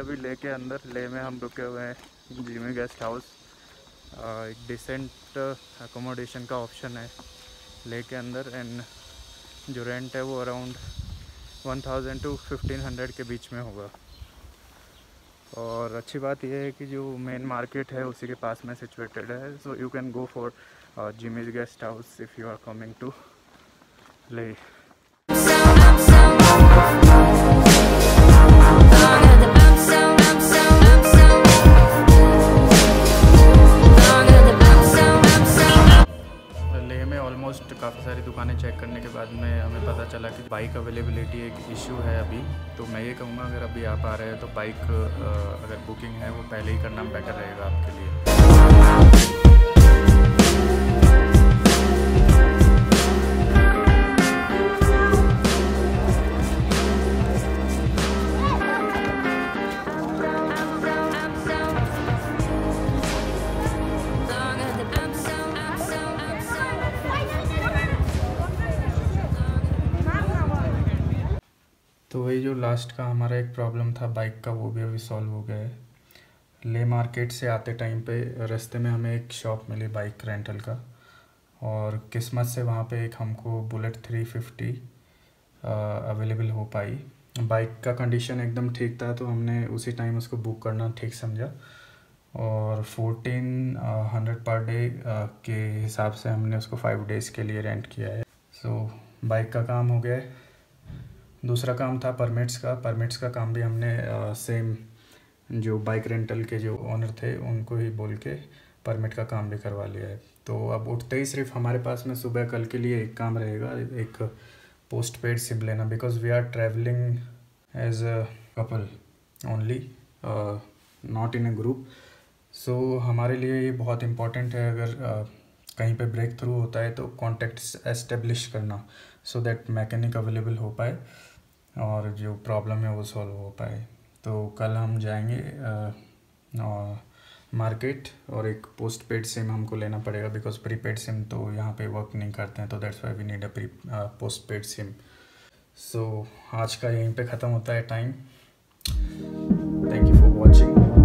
अभी ले के अंदर ले में हम रुके हुए हैं जिमी गेस्ट हाउस। एक डिसेंट अकोमोडेशन का ऑप्शन है ले के अंदर, एंड जो रेंट है वो अराउंड 1000 to 1500 के बीच में होगा। और अच्छी बात यह है कि जो मेन मार्केट है उसी के पास में सिचुएटेड है, so you can go for Jimmy's guest house if you are coming to Leh. Leh में ऑलमोस्ट काफ़ी सारी दुकानें चेक करने के बाद में हमें पता चला कि बाइक अवेलेबिलिटी एक इशू है अभी। तो मैं ये कहूँगा अगर अभी आप आ रहे हैं तो बाइक अगर बुकिंग है वो पहले ही करना बेटर रहेगा आपके लिए। तो वही जो लास्ट का हमारा एक प्रॉब्लम था बाइक का, वो भी अभी सॉल्व हो गया है। ले मार्केट से आते टाइम पे रास्ते में हमें एक शॉप मिली बाइक रेंटल का, और किस्मत से वहाँ पे एक हमको बुलेट 350 अवेलेबल हो पाई। बाइक का कंडीशन एकदम ठीक था, तो हमने उसी टाइम उसको बुक करना ठीक समझा, और 1400 पर डे के हिसाब से हमने उसको 5 डेज़ के लिए रेंट किया है। सो बाइक का काम हो गया है। दूसरा काम था परमिट्स का काम भी हमने सेम जो बाइक रेंटल के जो ओनर थे उनको ही बोल के परमिट का काम भी करवा लिया है। तो अब उठते ही सिर्फ हमारे पास में सुबह कल के लिए एक काम रहेगा, एक पोस्ट पेड सिम लेना, because we are travelling as a couple only, not in a group. So हमारे लिए ये बहुत इम्पॉर्टेंट है, अगर कहीं पे ब्रेक थ्रू होता है तो कॉन्टेक्ट एस्टेब्लिश करना, सो दैट मैकेनिक अवेलेबल हो पाए और जो प्रॉब्लम है वो सॉल्व हो पाए। तो कल हम जाएंगे मार्केट, और एक पोस्ट पेड सिम हमको लेना पड़ेगा, बिकॉज प्रीपेड सिम तो यहाँ पे वर्क नहीं करते हैं, तो that's why we need a postpaid sim. So आज का यहीं पे ख़त्म होता है time. Thank you for watching.